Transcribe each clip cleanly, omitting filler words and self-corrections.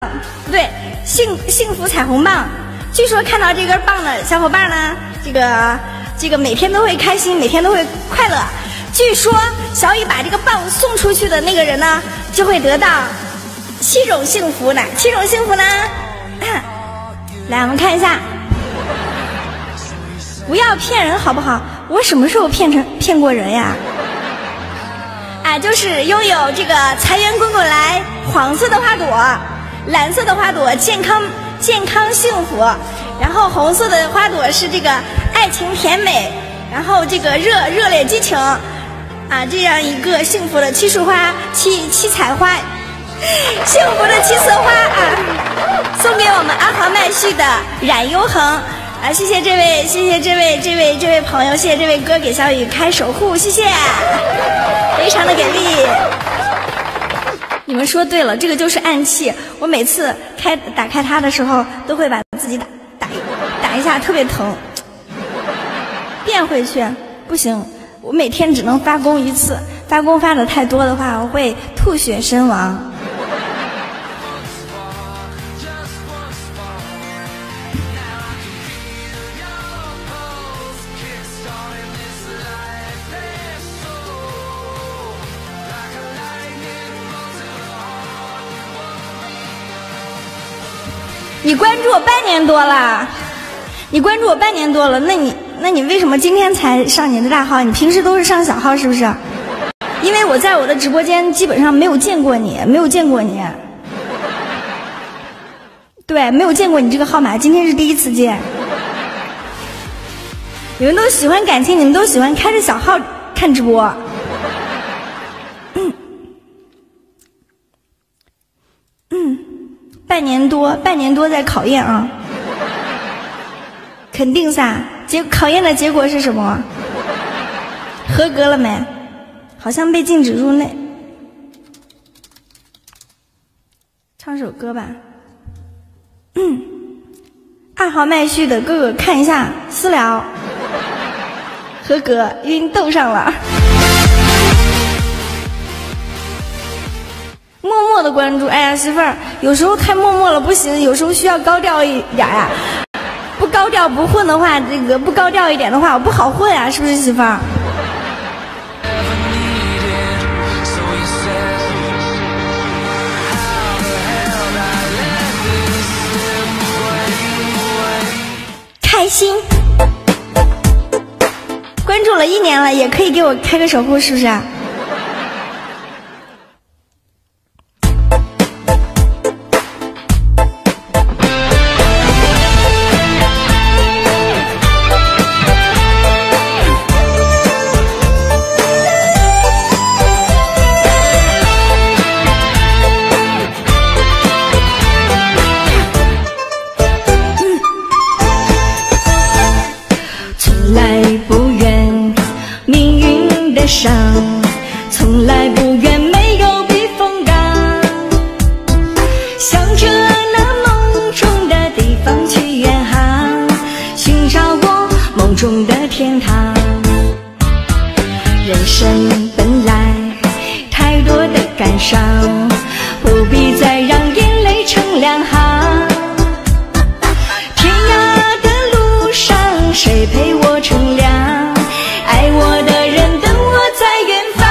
不对，幸福彩虹棒。据说看到这根棒的小伙伴呢，这个每天都会开心，每天都会快乐。据说小雨把这个棒送出去的那个人呢，就会得到7种幸福呢。7种幸福呢？来，我们看一下。不要骗人好不好？我什么时候骗过人呀？就是拥有这个财源滚滚来，黄色的花朵，蓝色的花朵健康幸福，然后红色的花朵是这个爱情甜美，然后这个热烈激情这样一个幸福的7束花七彩花，幸福的7色花送给我们阿豪麦序的冉优恒谢谢这位朋友，谢谢这位哥给小雨开守护，谢谢，非常的给力。你们说对了，这个就是暗器。我每次打开它的时候，都会把自己打一下，特别疼。变回去不行，我每天只能发功1次，发功发的太多的话，我会吐血身亡。你关注我半年多了，那你为什么今天才上你的大号？你平时都是上小号是不是？因为我在我的直播间基本上没有见过你，对，没有见过你这个号码，今天是第一次见。你们都喜欢感情，你们都喜欢开着小号看直播。半年多在考验啊，肯定噻。考验的结果是什么？合格了没？好像被禁止入内。唱首歌吧。2号麦序的哥哥看一下私聊，合格，晕斗上了。默默的关注，哎呀，媳妇儿，有时候太默默了不行，有时候需要高调一点呀。不高调不混的话，不高调一点的话，我不好混啊，是不是媳妇儿？开心，关注了1年了，也可以给我开个守护，是不是？ 从来不愿没有避风港，向着那梦中的地方去远航，寻找我梦中的天堂。人生本来太多的感伤，不必再让眼泪成两行。天涯的路上，谁陪我乘凉？爱我的人等我在远方，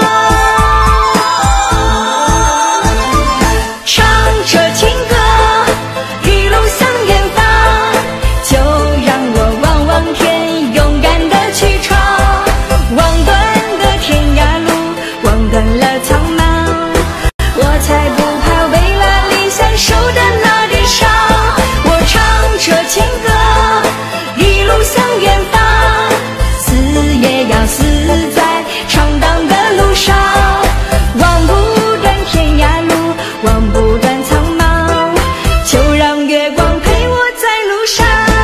唱着情歌一路向远方，就让我望望天，勇敢的去闯，望断了天涯路，望断了苍茫，我才不怕为了理想受的那点伤。我唱着情歌一路向远方，也要死在闯荡的路上，望不断天涯路，望不断苍茫，就让月光陪我在路上。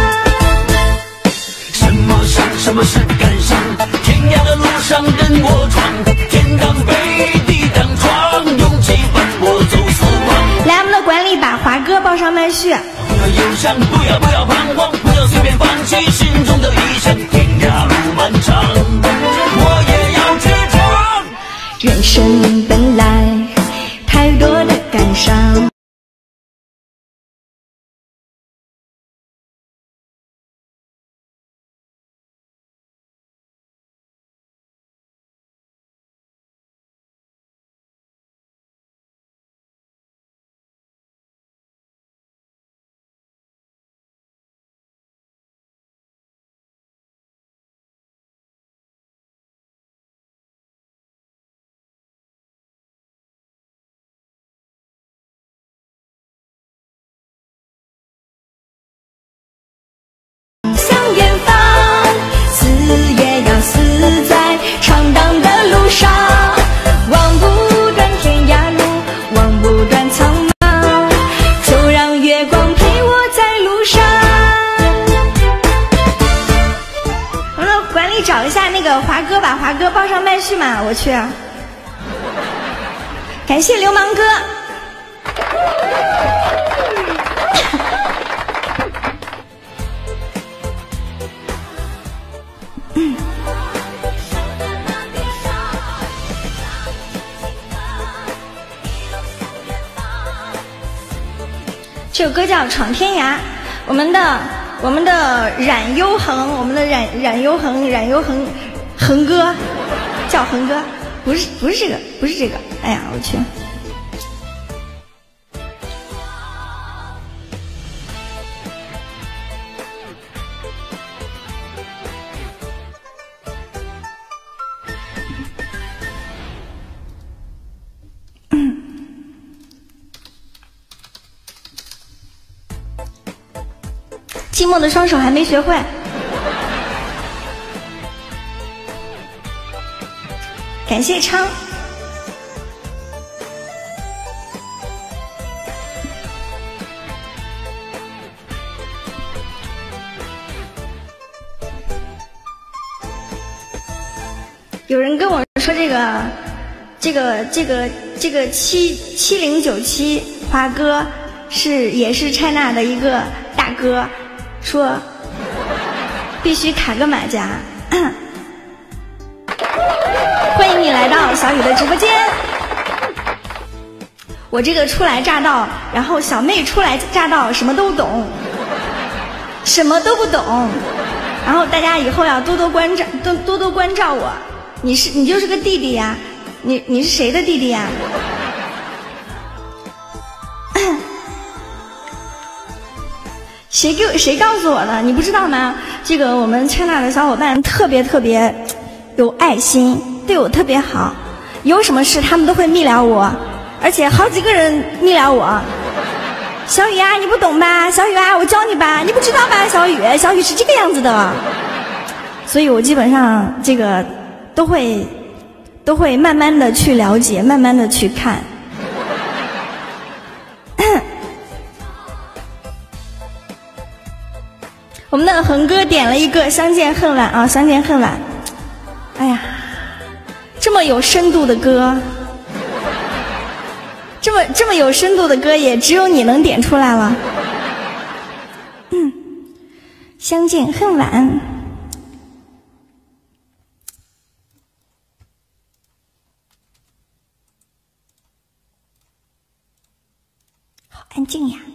什么是感伤？天涯的路上任我闯，天当北地当闯，勇气伴我走死亡。 来，我们的管理把华哥报上麦序。 不要忧伤，不要彷徨，不要随便放弃心中的理想，天涯路漫长，我也要去闯。 人生本来太多的感伤。 个华哥把华哥报上麦序嘛，我去。感谢流氓哥。这首歌叫《闯天涯》，我们的冉优恒，我们的冉优恒恒哥叫恒哥，不是这个，哎呀，我去。寂寞的双手还没学会，感谢昌。有人跟我说这个7097华哥也是 China 的一个大哥。说必须卡个马甲。欢迎你来到小雨的直播间。我这个初来乍到，然后小妹初来乍到，什么都懂，什么都不懂。然后大家以后要多多关照我。你就是个弟弟呀，你是谁的弟弟呀？谁告诉我的？你不知道吗？这个我们 China 的小伙伴特别有爱心，对我特别好，有什么事他们都会密聊我，而且好几个人密聊我。小雨啊，你不懂吧？小雨啊，我教你吧，你不知道吧？小雨是这个样子的，所以我基本上这个都会慢慢的去了解，慢慢的去看。我们的恒哥点了一个相见恨晚啊，相见恨晚。哎呀，这么有深度的歌，这么有深度的歌，也只有你能点出来了。相见恨晚。好安静呀。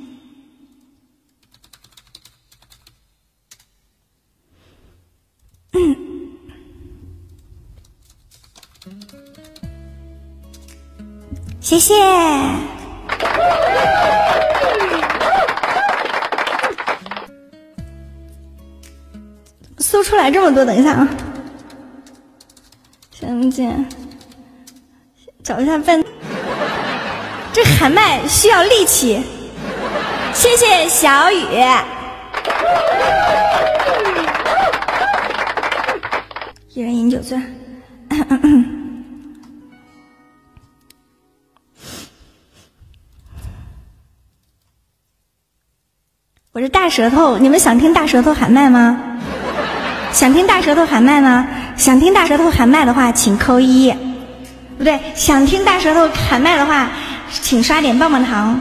谢谢。搜出来这么多，等一下啊！相见，找一下伴。这喊麦需要力气。谢谢小雨。一人饮酒醉。我是大舌头，你们想听大舌头喊麦吗？想听大舌头喊麦吗？想听大舌头喊麦的话，请扣1。不对，想听大舌头喊麦的话，请刷点棒棒糖。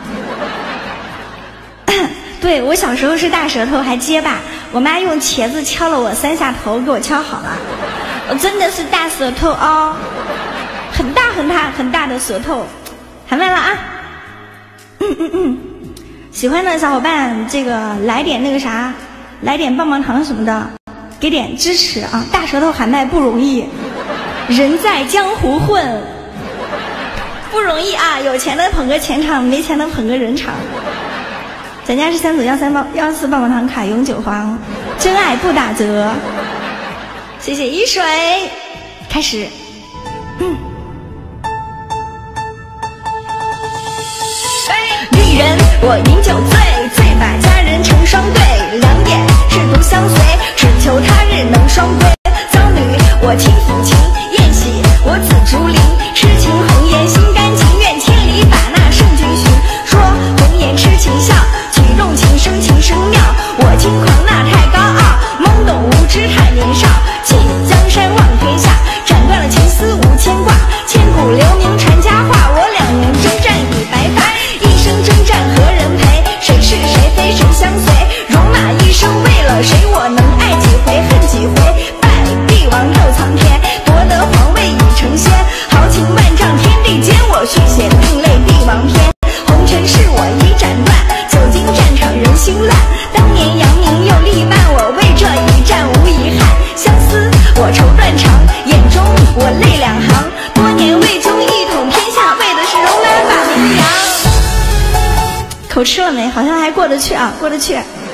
对，我小时候是大舌头，还结巴，我妈用茄子敲了我3下头，给我敲好了。我真的是大舌头哦，很大的舌头。喊麦了啊！喜欢的小伙伴，这个来点那个啥，来点棒棒糖什么的，给点支持啊！大舌头喊麦不容易，人在江湖混不容易啊！有钱的捧个钱场，没钱的捧个人场。咱家是3组134棒棒糖卡永久黄，真爱不打折。谢谢一水，开始。女人我饮酒醉，把家人成双对，2点仕途相随，只求他日能双归。丧女我听抚琴，宴喜我紫竹林，痴情红颜心甘情愿，千里把那圣君寻。说红颜痴情笑，举重情生妙，我轻狂那太高傲，懵懂无知太年少，弃江山望天好像还过得去啊，过得去。